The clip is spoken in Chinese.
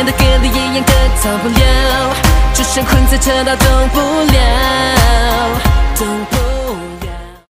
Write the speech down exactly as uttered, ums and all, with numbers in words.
的歌里一样的逃不了，就像困在车道动不了，动不了。